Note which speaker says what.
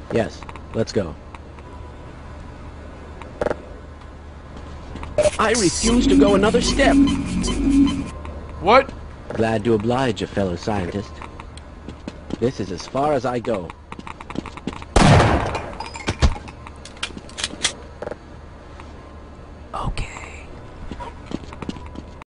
Speaker 1: Yes, let's go. I refuse to go another step.
Speaker 2: What?
Speaker 1: Glad to oblige a fellow scientist. This is as far as I go.